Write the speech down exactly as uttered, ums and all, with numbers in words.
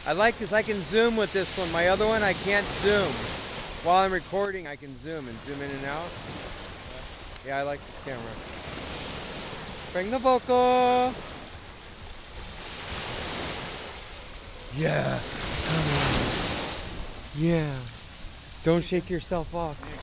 I like this. I can zoom with this one. My other one, I can't zoom. While I'm recording, I can zoom and zoom in and out. Yeah, I like this camera. Bring the vocal. Yeah. Come on. Yeah. Don't shake yourself off.